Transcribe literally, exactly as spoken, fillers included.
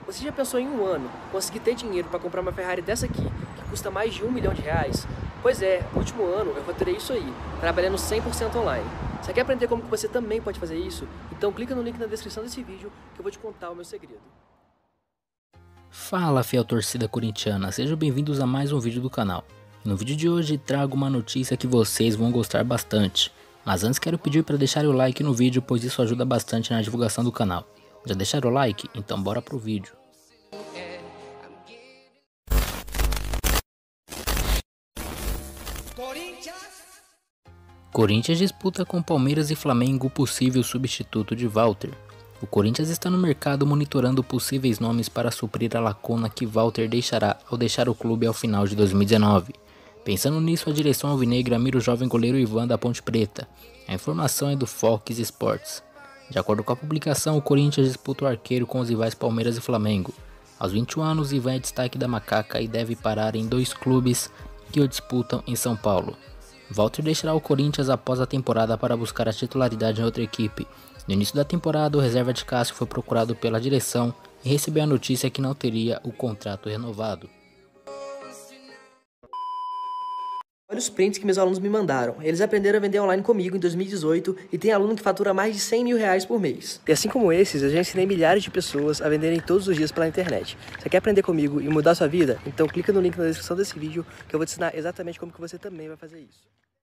Você já pensou em um ano conseguir ter dinheiro para comprar uma Ferrari dessa aqui, que custa mais de um milhão de reais? Pois é, no último ano eu faturei isso aí, trabalhando cem por cento online. Você quer aprender como que você também pode fazer isso? Então clica no link na descrição desse vídeo que eu vou te contar o meu segredo. Fala, fiel torcida corintiana, sejam bem-vindos a mais um vídeo do canal. No vídeo de hoje trago uma notícia que vocês vão gostar bastante. Mas antes quero pedir para deixarem o like no vídeo, pois isso ajuda bastante na divulgação do canal. Já deixaram o like? Então bora pro vídeo. Corinthians disputa com Palmeiras e Flamengo o possível substituto de Walter. O Corinthians está no mercado monitorando possíveis nomes para suprir a lacuna que Walter deixará ao deixar o clube ao final de dois mil e dezenove. Pensando nisso, a direção alvinegra mira o jovem goleiro Ivan da Ponte Preta. A informação é do Fox Sports. De acordo com a publicação, o Corinthians disputa o arqueiro com os rivais Palmeiras e Flamengo. Aos vinte e um anos, Ivan é destaque da Macaca e deve parar em dois clubes que o disputam em São Paulo. Walter deixará o Corinthians após a temporada para buscar a titularidade em outra equipe. No início da temporada, o reserva de Cássio foi procurado pela direção e recebeu a notícia que não teria o contrato renovado. Olha os prints que meus alunos me mandaram. Eles aprenderam a vender online comigo em dois mil e dezoito e tem aluno que fatura mais de cem mil reais por mês. E assim como esses, eu já ensinei milhares de pessoas a venderem todos os dias pela internet. Você quer aprender comigo e mudar sua vida? Então clica no link na descrição desse vídeo que eu vou te ensinar exatamente como que você também vai fazer isso.